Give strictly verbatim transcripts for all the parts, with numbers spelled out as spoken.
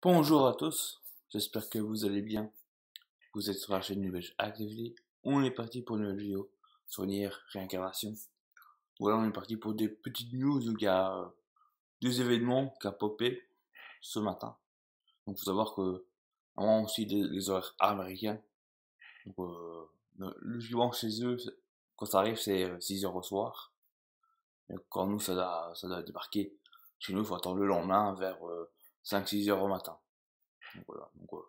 Bonjour à tous, j'espère que vous allez bien. Vous êtes sur la chaîne Nouvelle Actively. On est parti pour une nouvelle vidéo sur Nier Réincarnation. Voilà, on est parti pour des petites news où il y a euh, deux événements qui ont popé ce matin. Donc, il faut savoir que, on a aussi des, les horaires américains. Donc, euh, logiquement, chez eux, quand ça arrive, c'est six heures au soir. Et quand nous, ça doit, ça doit débarquer. Chez nous, il faut attendre le lendemain vers euh, cinq six heures au matin. Donc, voilà. Donc, euh,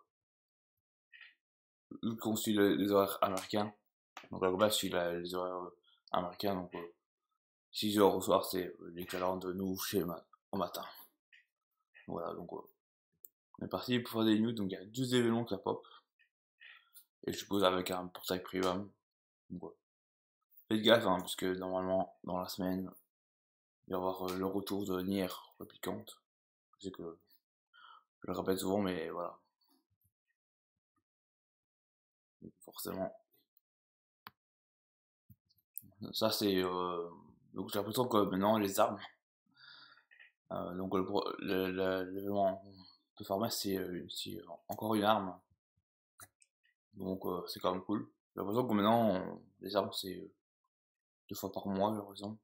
vu qu'on suit les, les horaires américains, donc la globale suit la- les horaires euh, américains, donc euh, six heures au soir, c'est euh, l'équivalent de nous chez ma au matin. Voilà, donc euh, on est parti pour faire des news, donc il y a douze événements qui pop, et je suppose avec un portail premium. Donc ouais. Faites gaffe, hein, puisque normalement, dans la semaine, il va y avoir euh, le retour de Nier Replicant. Je sais que je le répète souvent, mais voilà. Donc, forcément. Ça c'est... Euh... Donc j'ai l'impression que maintenant les armes, Euh, donc le pro- le- le- l'élément de format c'est euh, c'est encore une arme, donc euh, c'est quand même cool. J'ai l'impression que maintenant on- les armes c'est euh, deux fois par mois, j'ai l'impression.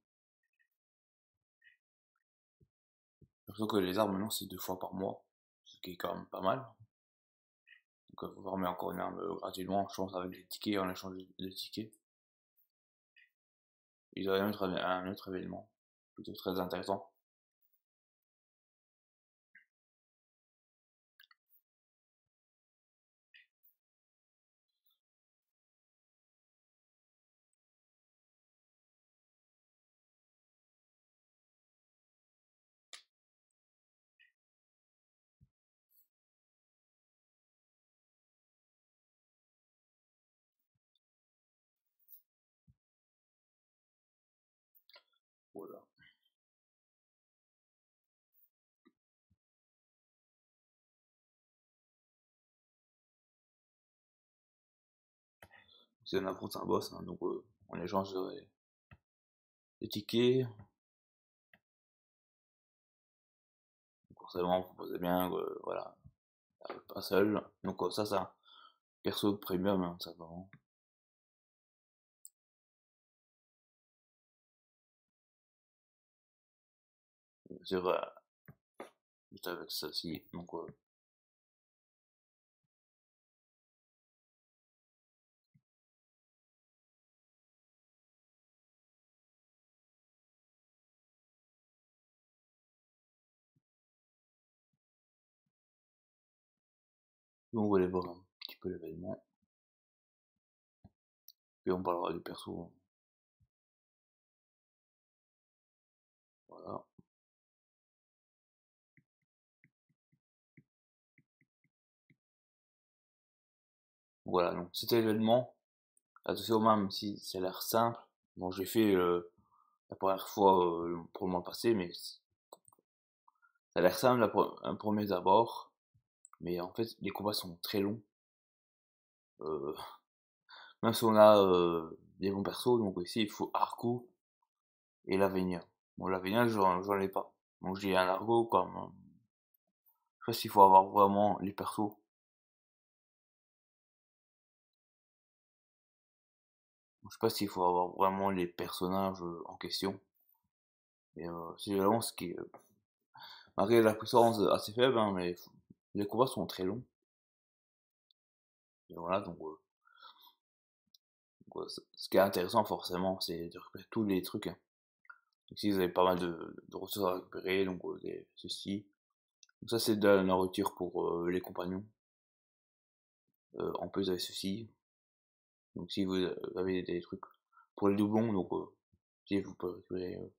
J'ai l'impression que les armes maintenant c'est deux fois par mois, ce qui est quand même pas mal. Donc euh, faut former encore une arme euh, gratuitement, je pense avec des tickets, en échange de tickets. Ils auraient mettre un, un autre événement, plutôt très intéressant. Voilà. C'est un affronte un boss, hein, donc euh, on échange euh, des tickets. Forcément, vous posez bien, euh, voilà, pas seul. Donc euh, ça, ça, perso premium, hein, ça va. C'est vrai, juste avec ceci. Donc, euh, on va aller voir un petit peu l'événement. Puis on parlera du perso. Voilà. Voilà, donc c'était l'événement. Attention, même si ça a l'air simple. Bon, j'ai fait euh, la première fois euh, pour le mois passé, mais ça a l'air simple la pre- un premier abord. Mais en fait, les combats sont très longs. Euh, même si on a euh, des bons persos, donc ici il faut Arco et Lavinia. Bon, Lavinia, j'en j'en ai pas. Donc j'ai un Argo comme. euh, Je sais pas s'il faut avoir vraiment les persos. Je sais pas s'il faut avoir vraiment les personnages euh, en question. Et euh, c'est vraiment ce qui est. euh, Malgré la puissance assez faible, hein, mais les combats sont très longs. Et voilà, donc, euh, donc, euh, ce qui est intéressant forcément, c'est de récupérer tous les trucs, hein. Donc, si vous avez pas mal de, de ressources à récupérer, donc euh, des, ceci. Donc ça c'est de la nourriture pour euh, les compagnons. Euh, en plus avec ceci. Donc si vous avez des trucs pour les doublons, donc euh, si vous pouvez récupérer euh,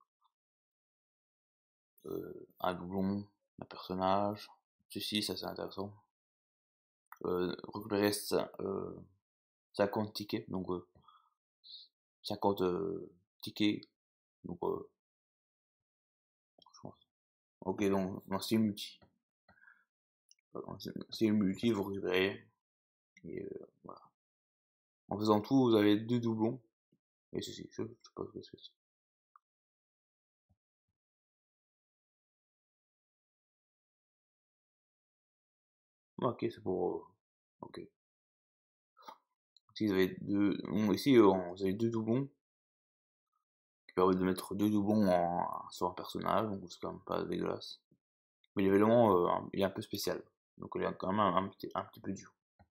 euh, un doublon, un personnage, ceci, ça c'est intéressant. Euh, récupérer ça, euh, cinquante tickets, donc euh, cinquante euh, tickets, donc euh, je pense. Ok, donc dans Steam Multi, dans Steam Multi, vous récupérez, et euh, voilà. En faisant tout, vous avez deux doublons, et ceci, je, je sais pas ce que c'est. Ok, c'est pour... euh, ok. Ici, vous avez deux... bon, ici, euh, vous avez deux doublons qui permettent de mettre deux doublons en... sur un personnage, donc c'est quand même pas dégueulasse. Mais l'événement, euh, il est un peu spécial. Donc il est quand même un, un petit, un petit peu dur.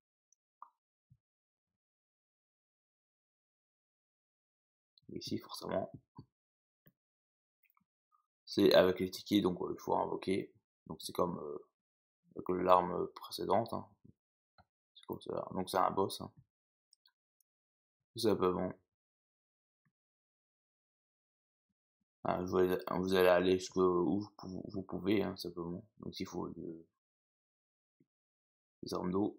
Ici, forcément, c'est avec les tickets, donc euh, il faut invoquer. Donc c'est comme euh, avec l'arme précédente. Hein. C'est comme ça. Donc c'est un boss. Hein. Tout simplement. Ah, vous, allez, vous allez aller jusqu'où vous, vous pouvez, hein, simplement. Donc il faut de- des armes d'eau.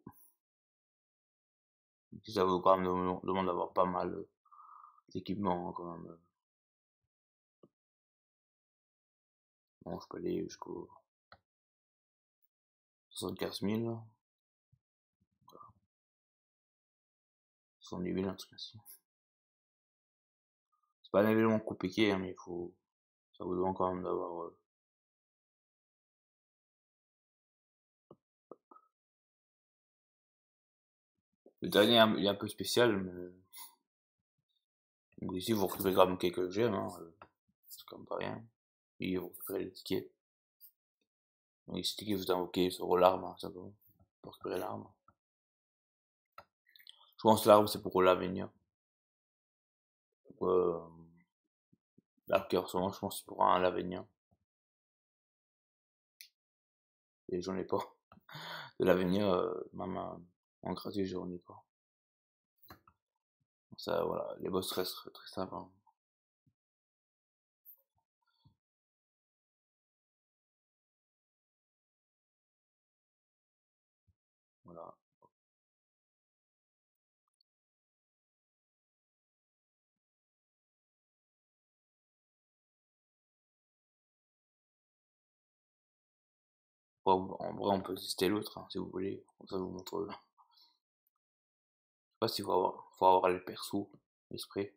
Si ça vous quand même dem- demande d'avoir pas mal euh, d'équipement hein, quand même. Bon, je peux aller jusqu'au soixante-quinze mille, soixante-dix mille, un truc ainsi. C'est pas un événement compliqué, hein, mais il faut, ça vous demande quand même d'avoir. Euh, Le dernier il est un peu spécial, mais donc ici vous récupérez quand même quelques gemmes, hein, euh, c'est quand même pas rien. Et vous récupérez les tickets. Donc les tickets vous invoquez sur l'arme, hein, simplement, pour récupérer l'arme. Je pense que l'arme c'est pour l'avenir. Euh, L'arc en ce moment, je pense que c'est pour un l'avenir. Et j'en ai pas. De l'avenir, euh, même euh, en gratuit, j'en ai pas. Ça, voilà, les boss restent très, très simples. Hein. Voilà. Bon, en vrai, on peut tester l'autre, hein, si vous voulez. Comme ça, je vous montre. euh, Je sais pas s'il faut avoir, faut avoir les persos, l'esprit.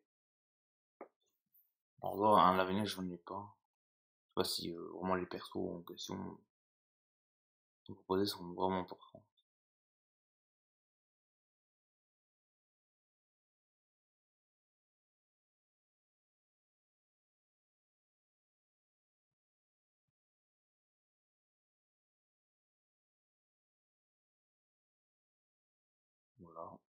En vrai, un l'avenir, j'en ai pas. Je sais pas si euh, vraiment les persos en question proposés sont vraiment importants. Voilà.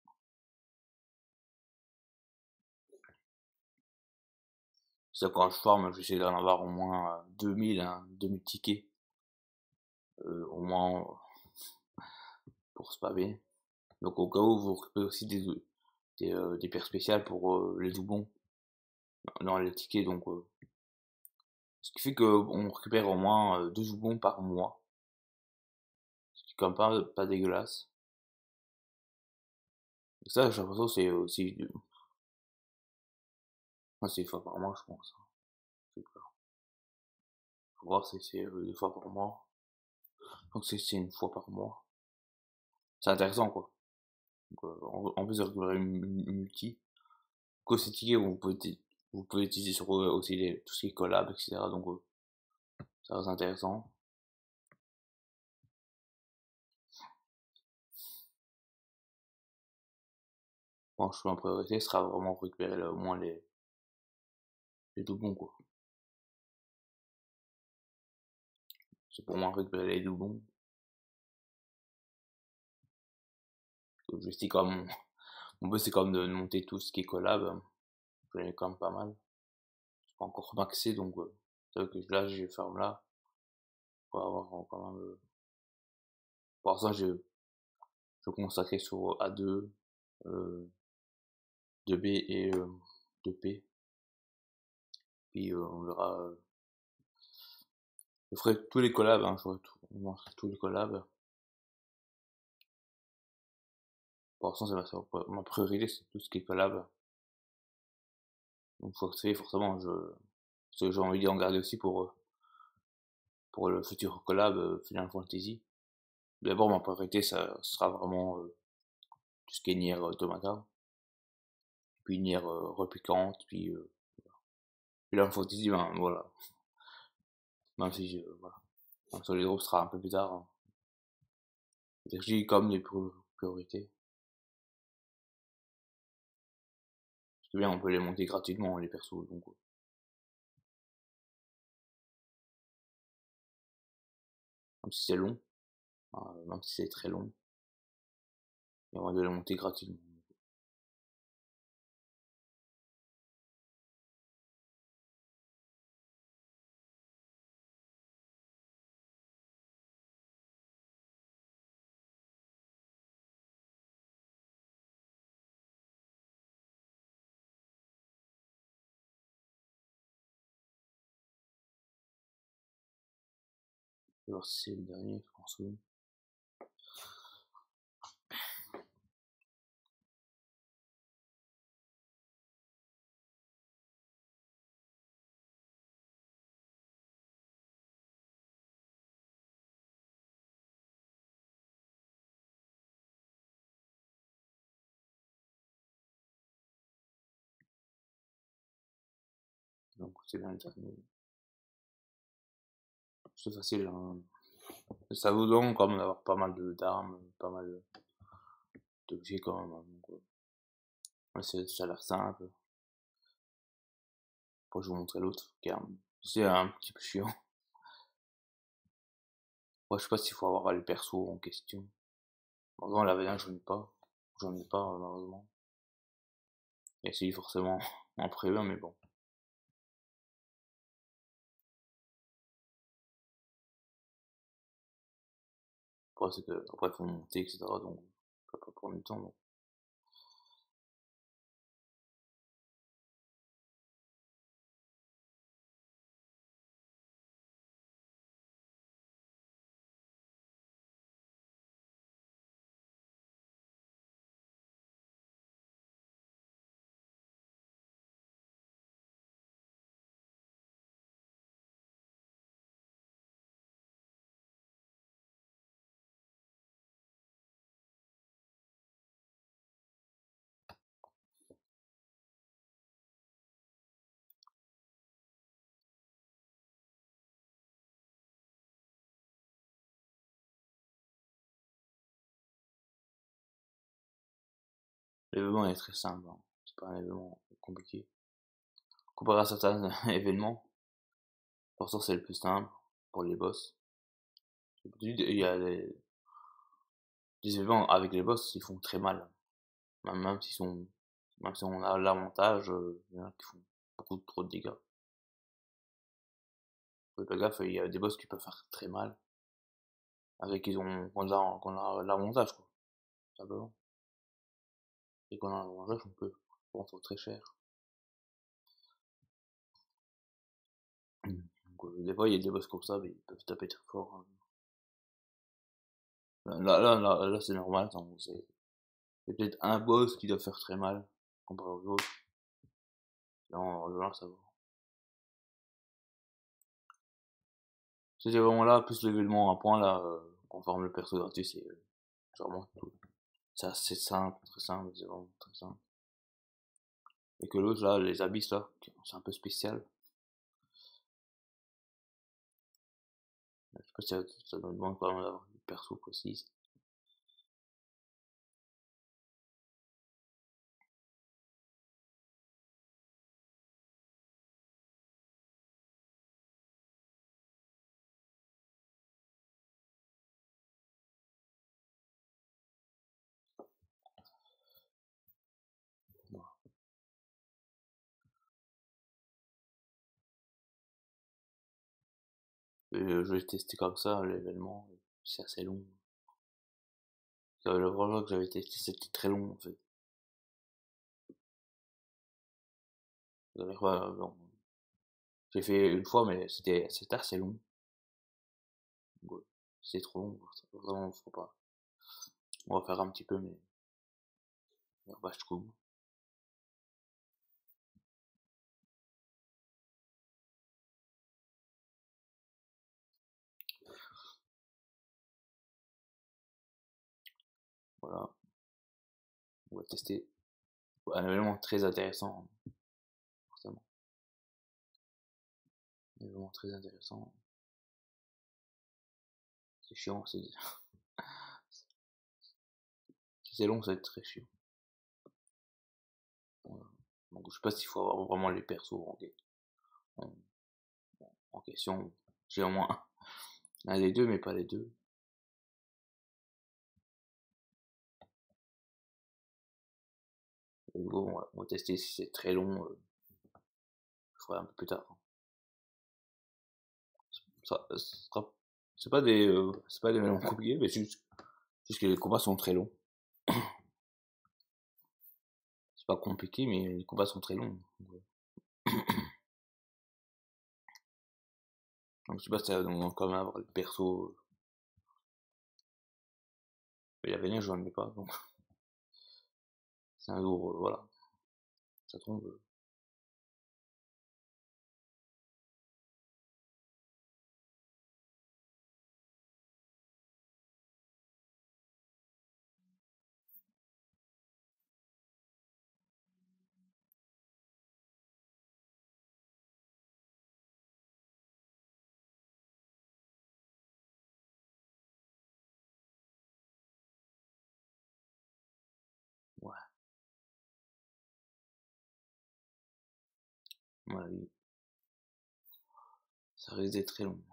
C'est quand je forme, j'essaie d'en avoir au moins euh, deux mille, hein, deux mille tickets. Euh, au moins euh, pour spammer. Donc au cas où vous récupérez aussi des, des, euh, des paires spéciales pour euh, les doublons dans les tickets. Donc, euh, ce qui fait qu'on récupère au moins euh, deux doublons par mois. Ce qui est quand même pas, pas dégueulasse. Et ça, j'ai l'impression que c'est aussi deux... Enfin, c'est une fois par mois, je pense. Je sais pas. Faut voir si c'est euh, deux fois par mois. Donc c'est c'est une fois par mois. C'est intéressant, quoi. Donc, euh, en, en plus de récupérer une, une, une multi. Quoi, ces tickets, vous pouvez, vous pouvez utiliser sur eux aussi les, tout ce qui est collab, et cetera. Donc, euh, ça reste intéressant. Bon, je pense que ma priorité sera vraiment récupérer là, au moins les, les doublons, quoi. C'est pour moi récupérer les doublons. Je sais quand même, mon but c'est quand même de monter tout ce qui est collab. J'en ai quand même pas mal. Je pas encore maxé, donc euh, c'est vrai que là, je ferme là. Pour avoir euh, quand même. Euh, pour l'instant, je, je consacrer sur A deux, euh, deux B et euh, deux P. Puis euh, on verra. Euh, je ferai tous les collabs, hein, je ferai tout, on ferai tous les collabs. Pour l'instant, c'est ma, ma priorité, c'est tout ce qui est collab. Donc, faut que c'est forcément, je, parce que j'ai envie d'en garder aussi pour, euh, pour le futur collab euh, Final Fantasy. D'abord, ma priorité, ça sera vraiment euh, tout ce qui est Nier Automata, puis Nier euh, Replicante, puis euh, Final Fantasy, ben voilà. Même si je, voilà. Même si les autres sera un peu plus tard. Hein. J'ai comme les priorités. Parce que bien, on peut les monter gratuitement, les persos, donc. Même si c'est long, euh, même si c'est très long, il y a moyen de les monter gratuitement. Je vais voir si c'est le dernier, je pense, oui. Donc c'est bien le dernier. C'est facile, hein. Ça vous donne quand même d'avoir pas mal d'armes, pas mal d'objets quand même. Hein, donc, ouais. Ouais, ça a l'air simple. Après, je vous montrer l'autre, car c'est un petit peu chiant. Ouais, je sais pas s'il faut avoir les persos en question. Malheureusement, la V un, j'en ai pas. J'en ai pas, malheureusement. Et si, forcément, en prévu, mais bon. Après, c'est que, après, faut monter, et cetera. Donc, ça va pas prendre du temps, donc. L'événement est très simple, hein. C'est pas un événement compliqué. Comparé à certains événements, pourtant c'est le plus simple pour les boss. Il y a des, des événements avec les boss, ils font très mal. Même, même s'ils sont, même si on a l'avantage, euh, il y en a qui font beaucoup trop de dégâts. Faites pas gaffe, il y a des boss qui peuvent faire très mal. Avec qu'ils ont, qu'on a, qu'on a l'avantage, quoi. Simplement. Et qu'on a l'avantage, on peut prendre très cher. Donc, euh, des fois, il y a des boss comme ça, mais ils peuvent taper très fort. Hein. Là, là, là, là c'est normal, c'est peut-être un boss qui doit faire très mal, comparé aux autres. Là, en général, ça va. Ces événements-là, plus l'événement à point, là, euh, qu'on forme le perso gratuit, c'est euh, vraiment tout. C'est assez simple, très simple, c'est vraiment très simple. Et que l'autre, là, les abysses, là, c'est un peu spécial. Je sais pas si ça, ça demande quand même d'avoir une perso précise. Et, euh, je vais tester comme ça, l'événement, c'est assez long. Le premier que j'avais testé, c'était très long, en fait. J'ai fait une fois, mais c'était c'était assez long. Ouais. C'est trop long, vraiment, faut pas. On va faire un petit peu, mais bah, je trouve. Voilà, on va tester. Un événement très intéressant, forcément. Un événement très intéressant. C'est chiant, c'est c'est long, ça va être très chiant. Voilà. Donc je sais pas s'il faut avoir vraiment les persos en, en, en question. J'ai au moins un, un des deux, mais pas les deux. Et bon, on va, on va tester si c'est très long. Euh, je ferai un peu plus tard. Ça, ça sera- c'est pas des, euh, c'est pas des mélanges compliqués, mais c'est juste, juste que les combats sont très longs. C'est pas compliqué, mais les combats sont très longs. Donc je sais pas si ça va quand même avoir le perso. Mais l'avenir, je n'en ai pas, donc c'est un jour, euh, voilà, ça tombe. Euh, ouais, à mon avis, ça risque d'être très long.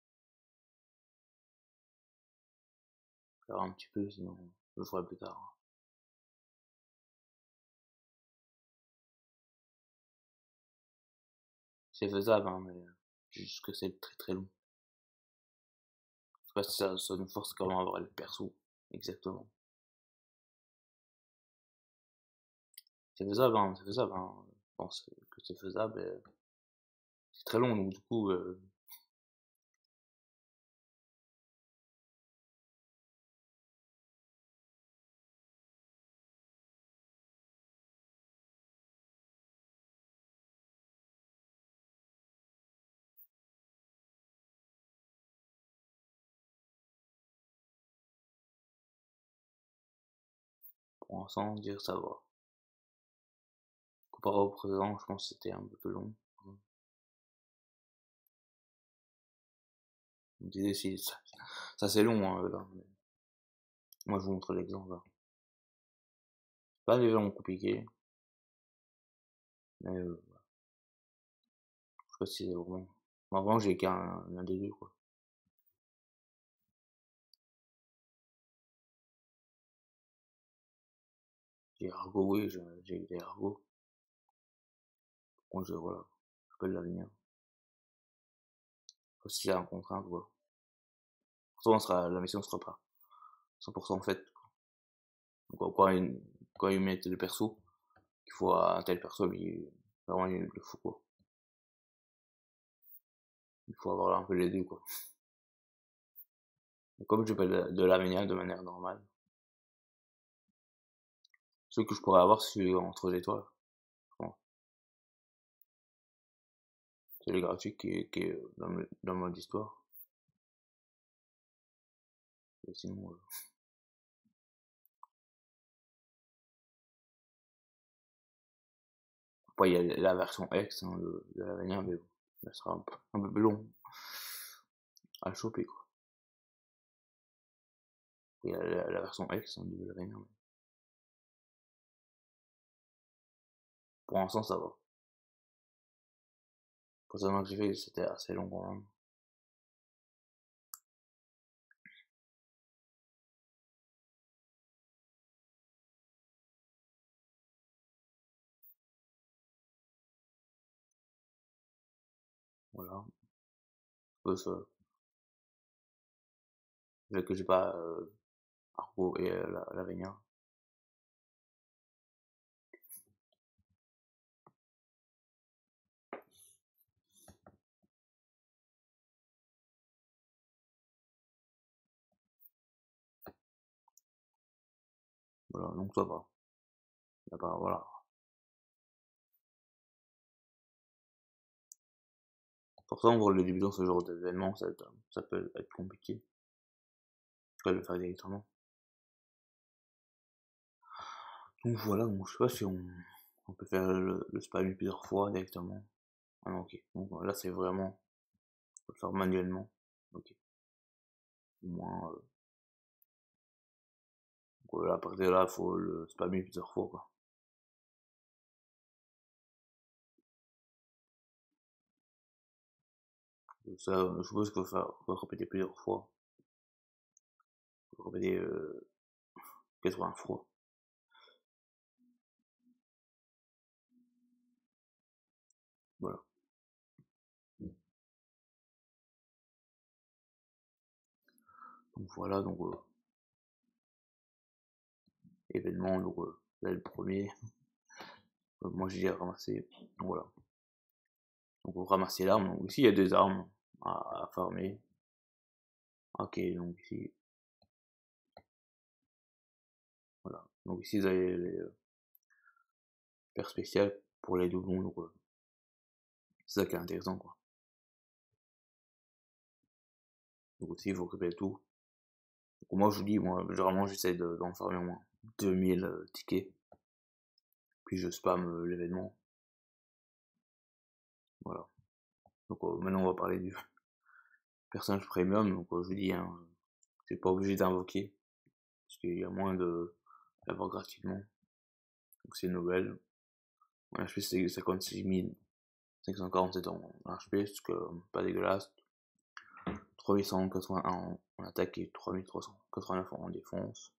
Je vais faire un petit peu, sinon je le ferai plus tard. C'est faisable, hein, mais juste que c'est très très long. Je sais pas si ça, ça nous force quand même à avoir le perso, exactement. C'est faisable, hein, c'est faisable, hein. Je pense que c'est faisable, et c'est très long, donc du coup, euh, pour l'instant, dire ça va. Comparé au présent, je pense que c'était un peu plus long. Je me disais, si, ça, ça c'est long, hein, là. Mais moi, je vous montre l'exemple, là. Pas des gens compliqués, mais euh, je sais pas si c'est vraiment. Moi, vraiment, j'ai qu'un un des deux, quoi. J'ai Argo, oui, j'ai j'ai des Argo. Bon, je, voilà, je peux l'avenir. Si c'est un contraint, quoi. Pourtant, sera, la mission sera pas cent pour cent faite. Donc, quand ils, quand ils mettent le perso, il faut un tel perso, mais vraiment, il le faut, quoi. Il faut avoir un peu les deux, quoi. Donc, comme je fais de, de l'avenir de manière normale, ce que je pourrais avoir, c'est entre les étoiles. Bon, c'est le graphique qui est, qui est dans, le, dans le mode histoire. Et sinon, euh, après, il y a la version X hein, de, de l'avenir, mais bon, ça sera un peu, un peu plus long à choper, quoi. Il y a la, la version X hein, de l'avenir. Pour l'instant, ça va. Pour ce que j'ai fait, c'était assez long quand même. Voilà. Peu ça. Vu que j'ai pas euh, Argo et euh, la- l'avenir. Voilà, donc ça va. Y a pas, voilà. Pourtant, pour les débutants, ce genre d'événement, ça, ça peut être compliqué. Je peux le faire directement. Donc voilà, donc je sais pas si on, on peut faire le, le spam plusieurs fois directement. Ah non, ok. Donc là, c'est vraiment, faut le faire manuellement. Ok. Au moins, euh, Donc euh, à partir de là, faut le spammer plusieurs fois, quoi. Donc ça, je suppose qu'il faut faire, faut répéter plusieurs fois. Faut répéter euh, quatre-vingts fois. Voilà. Donc voilà, donc euh, événement, donc euh, là le premier. Euh, moi j'ai ramassé, donc voilà. Donc vous ramassez l'arme, donc ici il y a deux armes à, à farmer. Ok, donc ici, voilà. Donc ici vous avez les euh, paires spéciales pour les doublons, donc euh, c'est ça qui est intéressant, quoi. Donc aussi il faut récupérer tout. Donc moi je vous dis, moi généralement j'essaie d'en farmer au moins deux mille euh, tickets. Puis je spam euh, l'événement. Voilà. Donc euh, maintenant on va parler du personnage premium. Donc euh, je vous dis, hein, c'est pas obligé d'invoquer. Parce qu'il y a moins de l'avoir gratuitement. Donc c'est une nouvelle. Mon H P c'est cinquante-six mille cinq cent quarante-sept en H P, ce que pas dégueulasse. trois mille cent quatre-vingt-un en, en attaque et trois mille trois cent quatre-vingt-neuf en défense.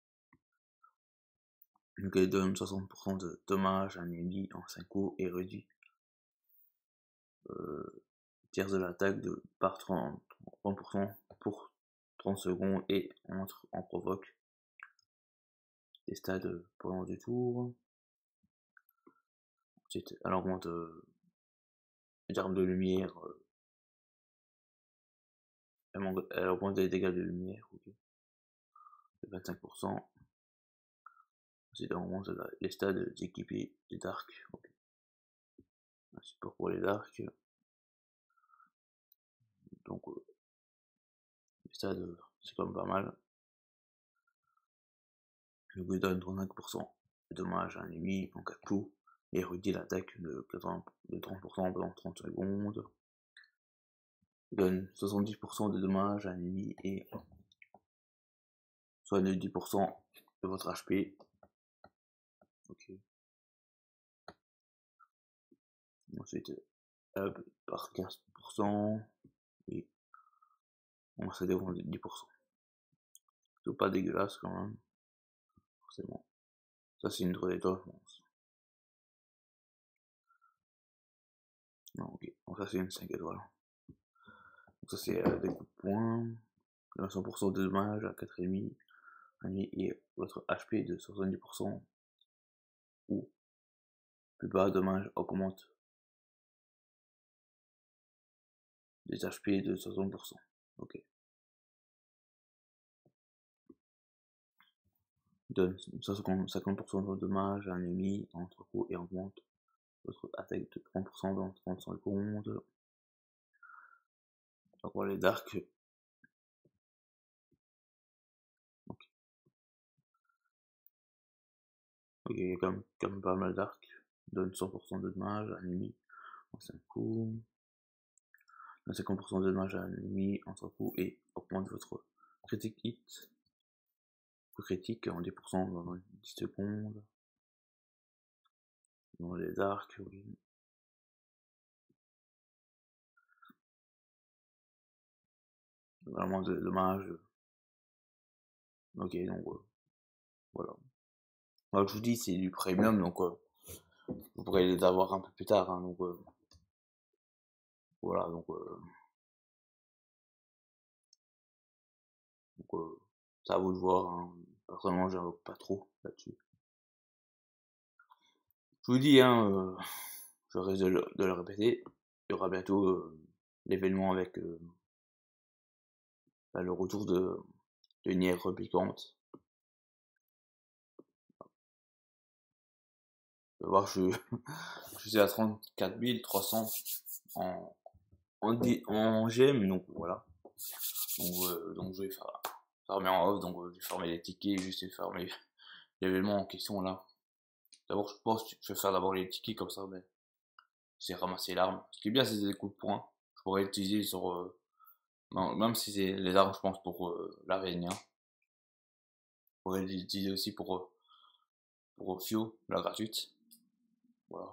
Donc elle donne soixante pour cent de dommages à un ennemi en cinq coups et réduit euh, tiers de l'attaque de par trente pour cent pour trente secondes et entre en provoque des stades pendant du tour. Ensuite, elle augmente euh, les armes de lumière. Euh, elle, elle augmente les dégâts de lumière, okay, de vingt-cinq pour cent. Ensuite, elle augmente la, les stades équipés des dark. Okay. Un support pour les dark. Donc, euh, les stades, c'est quand même pas mal. Le coup donne trente-cinq pour cent de dommages à un ennemi en quatre coups et réduit l'attaque de, de trente pour cent pendant trente secondes. Il donne soixante-dix pour cent de dommages à un ennemi et soixante-dix pour cent de votre H P. Ok. Ensuite, hop, par quinze pour cent et on va se défendre dix pour cent. C'est pas dégueulasse quand même, forcément. Ça c'est une droite d'étoile, je pense. Non, ok. Donc ça c'est une cinq étoiles. Donc ça c'est euh, des coups de poing. cent pour cent de dommages à quatre ennemis. Et votre H P de soixante-dix pour cent ou plus bas, dommage augmente des H P de soixante pour cent. Ok. Donne cinquante pour cent de dommages à un ennemi entre coups et augmente votre attaque de trente pour cent dans trente secondes. Encore les darks. Ok. Ok, il y a quand même, quand même pas mal d'arcs. Donne cent pour cent de dommages à un ennemi en cinq coups. Donne cinquante pour cent de dommages à un ennemi en trois coups et augmente votre critique hit. Critique en dix pour cent dans dix secondes. Dans les arcs, oui. Vraiment de dommages. Ok, donc euh, voilà. Alors, je vous dis, c'est du premium, donc euh, vous pourrez les avoir un peu plus tard. Hein, donc euh, voilà, donc, euh, donc euh, c'est à vous de voir. Hein. Personnellement, j'invoque pas trop là-dessus. Je vous dis, hein, euh, je risque de le, de le répéter. Il y aura bientôt euh, l'événement avec euh, bah, le retour de, de une I R replicante. Vous voir, je, je suis à trente-quatre mille trois cents en, en, en G M, donc voilà. Donc, euh, donc je vais faire, farmer en off, donc euh, je vais farmer les tickets, juste farmer l'événement en question là. D'abord, je pense que je vais faire d'abord les tickets comme ça, mais c'est ramasser l'arme. Ce qui est bien, c'est des coups de poing. Je pourrais utiliser sur, euh, même si c'est les armes, je pense, pour euh, l'araignée. pourrez l'utiliser aussi pour, euh, pour Fio, la gratuite. Voilà.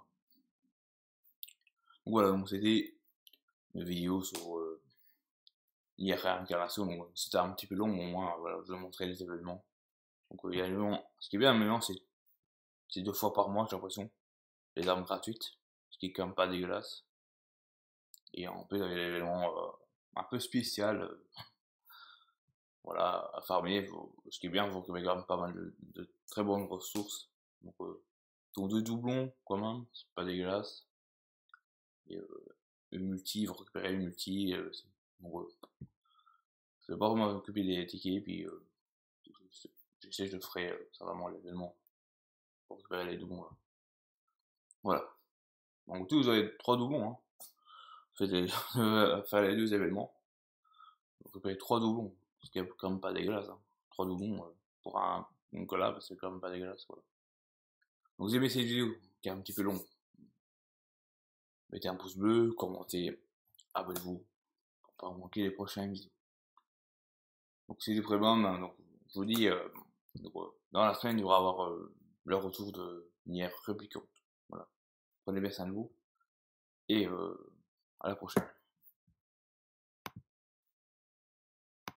Donc voilà, donc c'était une vidéo sur euh, I R réincarnation, donc c'était un petit peu long, mais au moins, voilà, je vais montrer les événements. Donc euh, il y a l'événement, ce qui est bien, maintenant, c'est c'est deux fois par mois, j'ai l'impression, les armes gratuites, ce qui est quand même pas dégueulasse. Et en plus, il y avait l'événement euh, un peu spécial, euh, voilà, à farmer, vous- ce qui est bien, vous récupérez quand même pas mal de, de très bonnes ressources. Donc, euh, donc deux doublons, quand même, c'est pas dégueulasse. Et euh, une multi, vous récupérez une multi, euh, c'est- donc, euh, je vais pas vraiment m'occuper des tickets, puis euh, je je sais, je le ferai, euh, c'est vraiment l'événement, pour récupérer les doublons, là. Voilà. Donc, tout, vous avez trois doublons, hein. Faites les, faire les deux événements. Vous récupérez trois doublons, ce qui est quand même pas dégueulasse, hein. Trois doublons, euh, pour un, une collab, c'est quand même pas dégueulasse, voilà. Donc, vous aimez cette vidéo, qui est un petit peu longue, mettez un pouce bleu, commentez, abonnez-vous, pour pas manquer les prochaines vidéos. Donc, c'est du prénom, hein, donc, je vous dis, euh, donc, euh, dans la semaine, il va y avoir euh, le retour de Nier Replicant. Voilà. Prenez bien soin de vous, et euh, à la prochaine.